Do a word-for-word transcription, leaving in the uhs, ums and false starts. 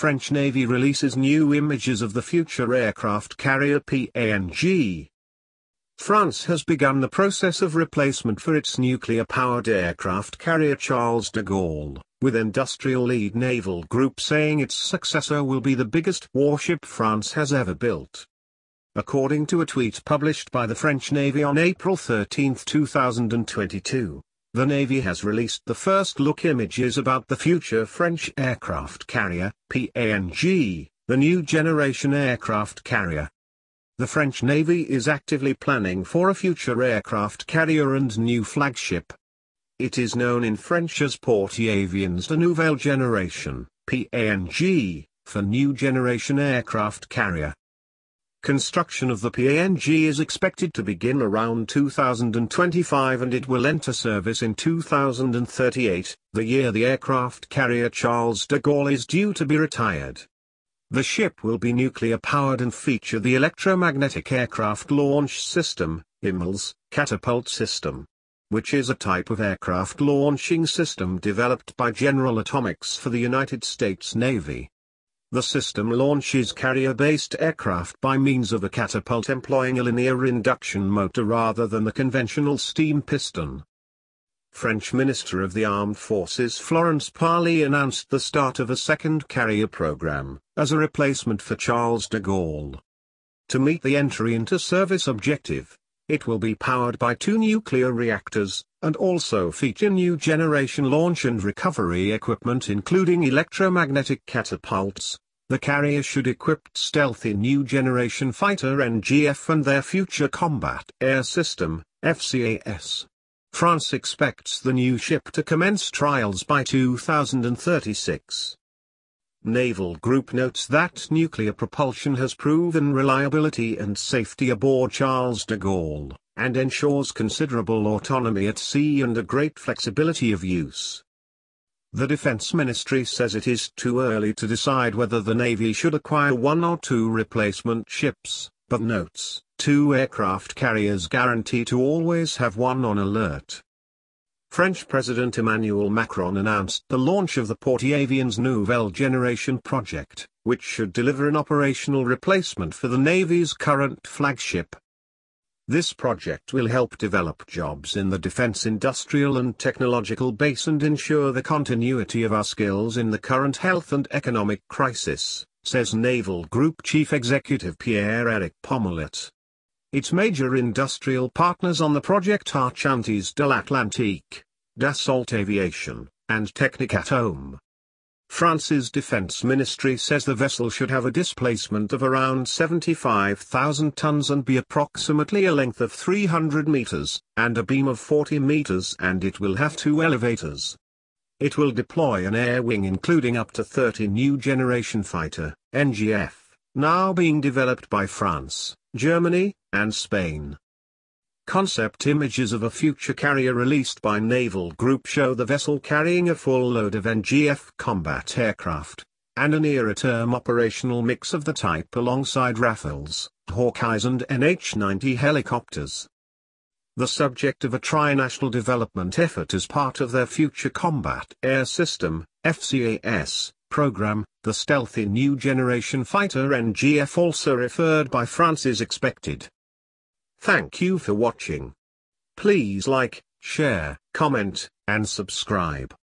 French Navy releases new images of the future aircraft carrier P A N G. France has begun the process of replacement for its nuclear-powered aircraft carrier Charles de Gaulle, with industrial lead Naval Group saying its successor will be the biggest warship France has ever built. According to a tweet published by the French Navy on April thirteenth two thousand twenty-two, the Navy has released the first-look images about the future French aircraft carrier, P A N G, the new generation aircraft carrier. The French Navy is actively planning for a future aircraft carrier and new flagship. It is known in French as Porte-avions de nouvelle génération, P A N G, for new generation aircraft carrier. Construction of the P A N G is expected to begin around two thousand twenty-five and it will enter service in two thousand thirty-eight, the year the aircraft carrier Charles de Gaulle is due to be retired. The ship will be nuclear-powered and feature the Electromagnetic Aircraft Launch System, I M L S, catapult system, which is a type of aircraft launching system developed by General Atomics for the United States Navy. The system launches carrier-based aircraft by means of a catapult employing a linear induction motor rather than the conventional steam piston. French Minister of the Armed Forces Florence Parly announced the start of a second carrier program, as a replacement for Charles de Gaulle. To meet the entry into service objective, it will be powered by two nuclear reactors, and also feature new generation launch and recovery equipment including electromagnetic catapults. The carrier should equip stealthy new generation fighter N G F and their future combat air system, F C A S. France expects the new ship to commence trials by two thousand thirty-six. Naval Group notes that nuclear propulsion has proven reliability and safety aboard Charles de Gaulle, and ensures considerable autonomy at sea and a great flexibility of use. The Defense Ministry says it is too early to decide whether the Navy should acquire one or two replacement ships, but notes, two aircraft carriers guarantee to always have one on alert. French President Emmanuel Macron announced the launch of the Porte-avions de nouvelle génération project, which should deliver an operational replacement for the Navy's current flagship. This project will help develop jobs in the defense industrial and technological base and ensure the continuity of our skills in the current health and economic crisis, says Naval Group Chief Executive Pierre-Éric Pommelet. Its major industrial partners on the project are Chantiers de l'Atlantique, Dassault Aviation, and Technic Atome. France's Defense Ministry says the vessel should have a displacement of around seventy-five thousand tons and be approximately a length of three hundred meters, and a beam of forty meters, and it will have two elevators. It will deploy an air wing including up to thirty new generation fighter, N G F, now being developed by France, Germany, and Spain. Concept images of a future carrier released by Naval Group show the vessel carrying a full load of N G F combat aircraft, and a nearer-term operational mix of the type alongside Rafales, Hawkeyes and N H ninety helicopters. The subject of a trinational development effort as part of their Future Combat Air System, F C A S, program, the stealthy new generation fighter N G F also referred by France is expected. Thank you for watching. Please like, share, comment, and subscribe.